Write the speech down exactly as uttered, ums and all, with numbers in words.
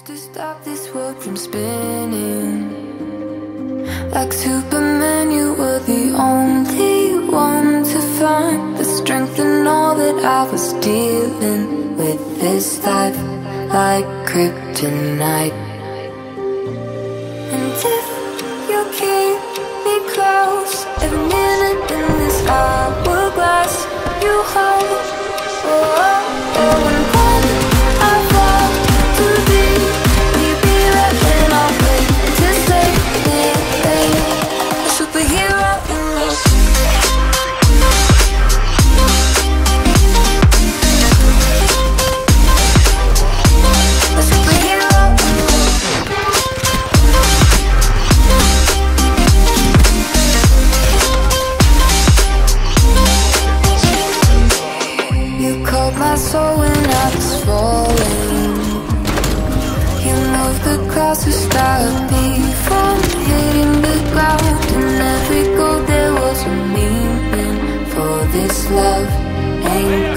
to stop this world from spinning. Like Superman, you were the only one to find the strength in all that I was dealing with this life, like kryptonite. And if you keep me close, every minute in this hourglass you hold. Oh, oh, oh, and when I fall too deep, will you be right when I wait to save me? A superhero in me. A superhero in me. You called my soul when I was falling. You moved the clouds to stop me from hitting the ground. In every goal there was a meaning, for this love ain't